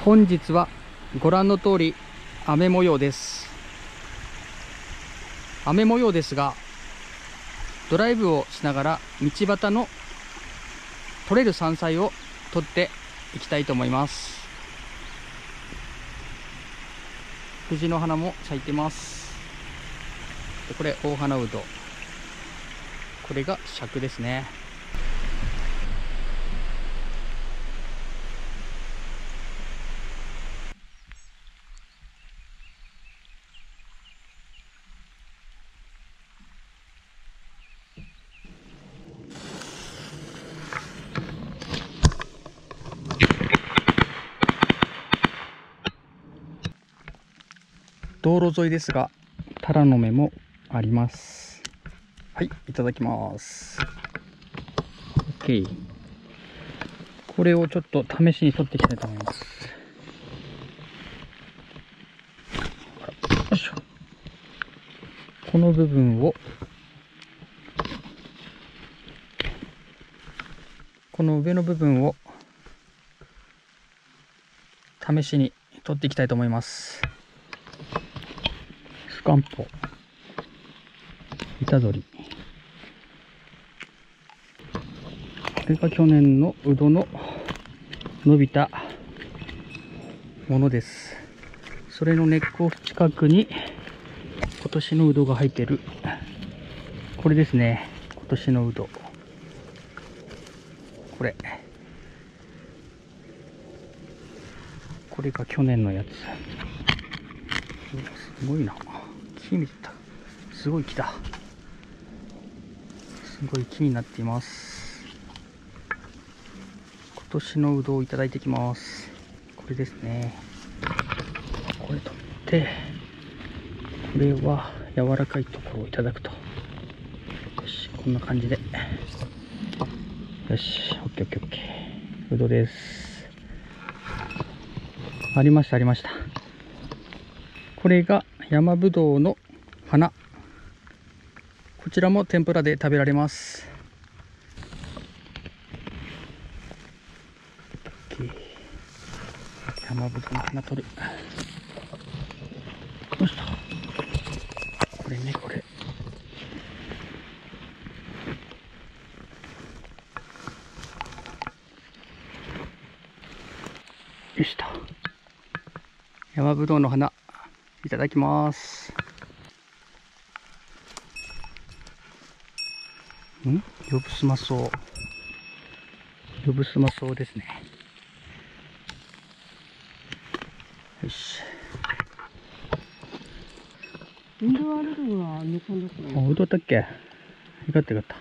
本日はご覧の通り雨模様です。雨模様ですが、ドライブをしながら道端の取れる山菜を取っていきたいと思います。藤の花も咲いてます。でこれ大花うど、これが尺ですね。道路沿いですが、タラの芽もあります。はい、いただきます。 OK。 これをちょっと試しに取っていきたいと思います。よいしょ。この部分を、この上の部分を試しに取っていきたいと思います。スカンポ、板取り、これが去年のウドの伸びたものです。それの根っこ近くに今年のウドが入ってる。これですね、今年のウド。これが去年のやつ。すごいな、木見てた。すごい木だ。すごい木になっています。今年のうどをいただいてきます。これですね。これ取って、これは柔らかいところをいただくと。よし、こんな感じで。よし、オッケーオッケーオッケー。うどです。ありました、ありました。これが山ぶどうの花。こちらも天ぷらで食べられます。山ぶどうの花取る。よしと。これね、これ。よしと。山ぶどうの花、いただきます。よぶすまそう。よぶすまそうですね。よし。 うどあるのは猫の子。 うどだっけ。よかったよかった。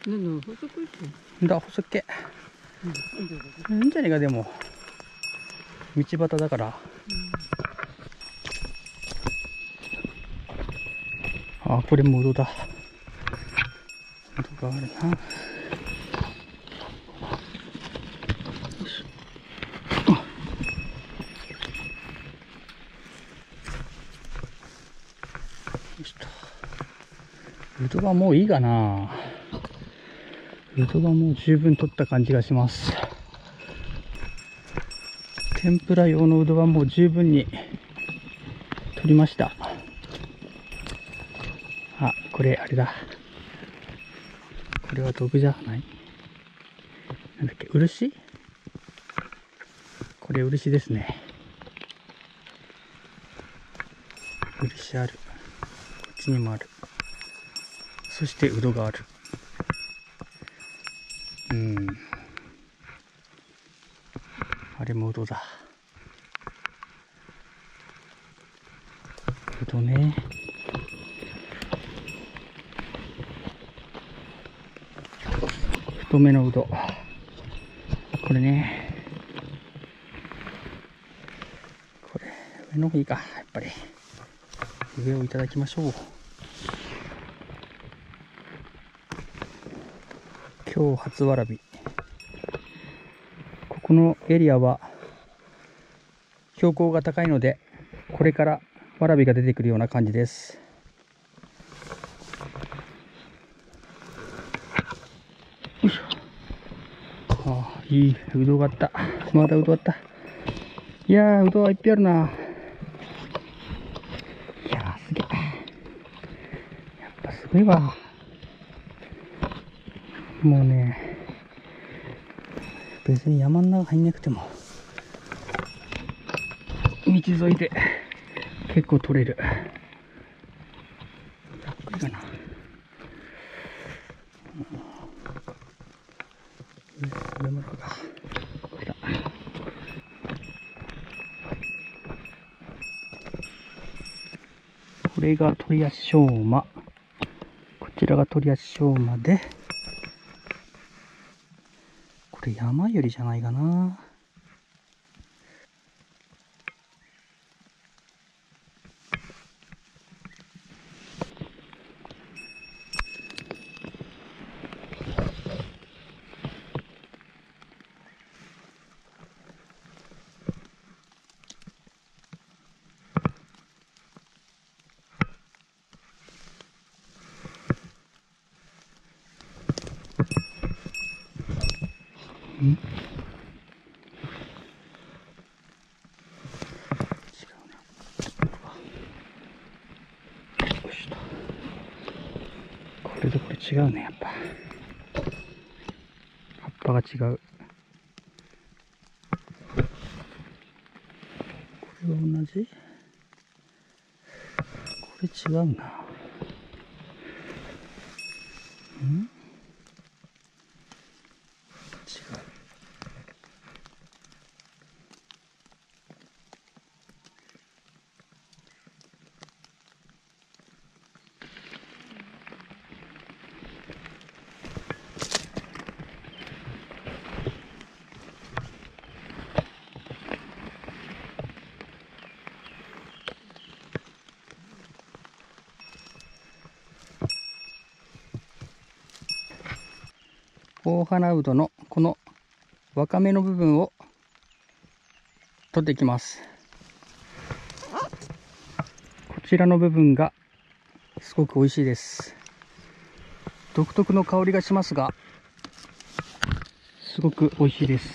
なんだ、細くいっんだ、細っけ。いいんじゃねえか、でも。道端だから。あ、これもうどだ。うどがあるな。よしと。うどはもういいかな。うどはもう十分取った感じがします。天ぷら用のうどはもう十分に取りました。あ、これあれだ。これは毒じゃない？なんだっけ、漆？これ漆ですね。漆ある。こっちにもある。そしてうどがある。あれもうどだ。うどね。太めのうど。これね。これ、上の方がいいか、やっぱり。上をいただきましょう。今日初わらび。ここのエリアは標高が高いので、これからわらびが出てくるような感じです。よいしょ。ああ、いいうどがあった。まだうどあった。 いやー、うどんはいっぱいあるな。いやー、すげえ。やっぱすごいわ。もうね、別に山の中入んなくても、道沿いで結構取れる。ざっくりかな。上村が。来た。これが鳥足しょうま。こちらが鳥足しょうまで、これ山よりじゃないかな。ん？違うな。よしと。これとこれ違うね、やっぱ。葉っぱが違う。これは同じ？これ違うな。ん？違う。大花うどのこのわかめの部分を取っていきます。こちらの部分がすごく美味しいです。独特の香りがしますが、すごく美味しいです。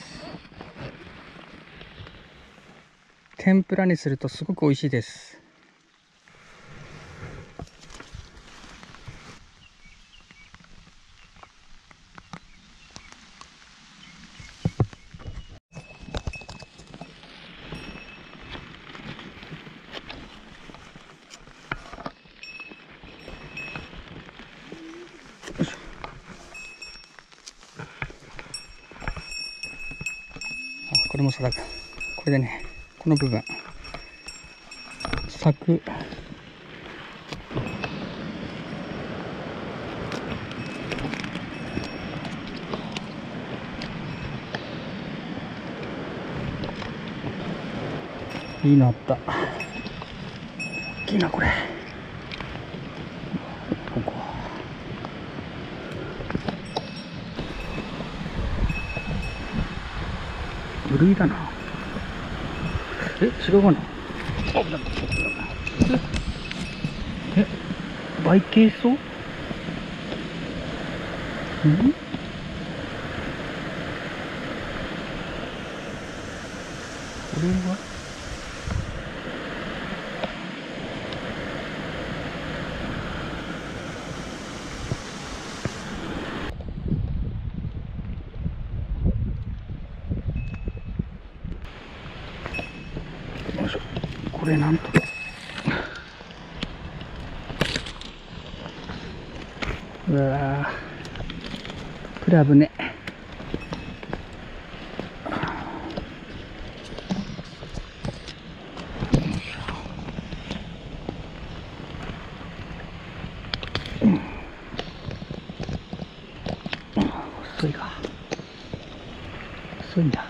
天ぷらにするとすごく美味しいです。これもさだく。これでね、この部分咲く。いいのあった。大きいなこれ。ここ無類だな。え、違うかな。え、バイケイソウ？ん？これはよいしょ。これなんとうわー、これ危ね。細いか。細いんだ。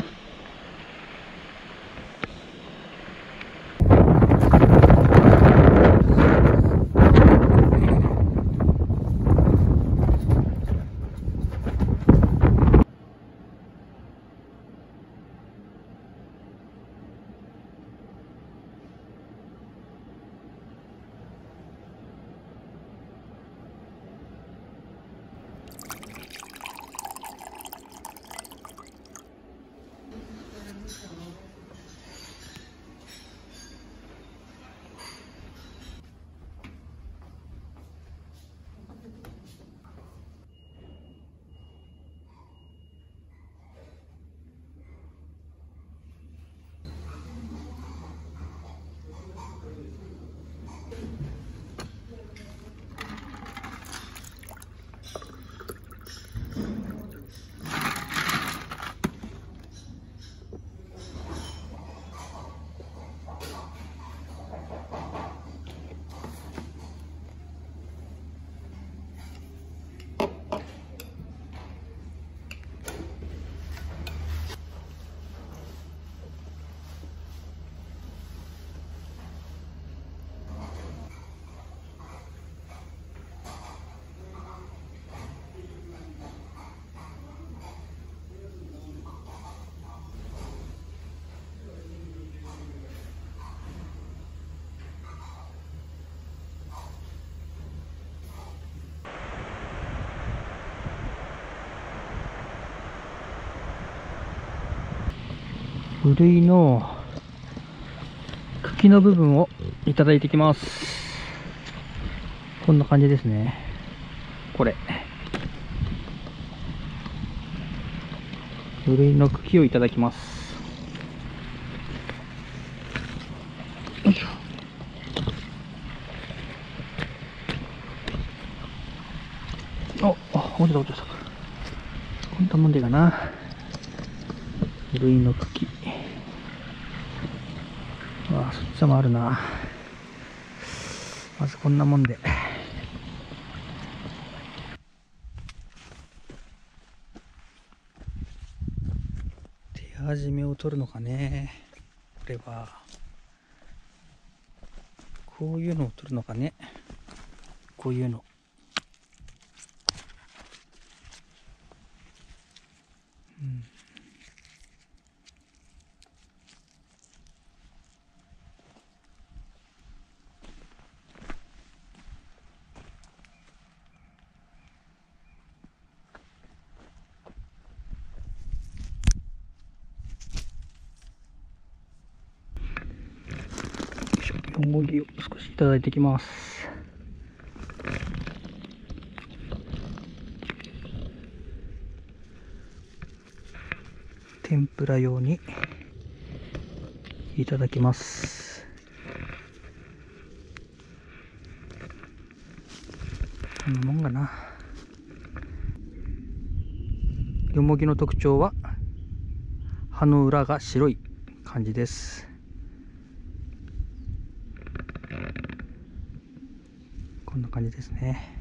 うるいの茎の部分をいただいてきます。こんな感じですね。これうるいの茎をいただきます。よいしょ。落ちた落ちた。こんなもんでかな。うるいの茎。そっちもあるな。まずこんなもんで。手始めを取るのかね。これは。こういうのを取るのかね。こういうの。よもぎを少しいただいてきます。天ぷら用にいただきます。こんなもんかな。よもぎの特徴は葉の裏が白い感じです。こんな感じですね。